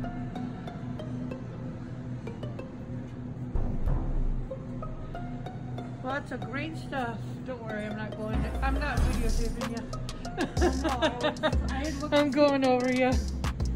Lots of great stuff. Don't worry, I'm not videotaping you. Oh, no, I had looked I'm going over you.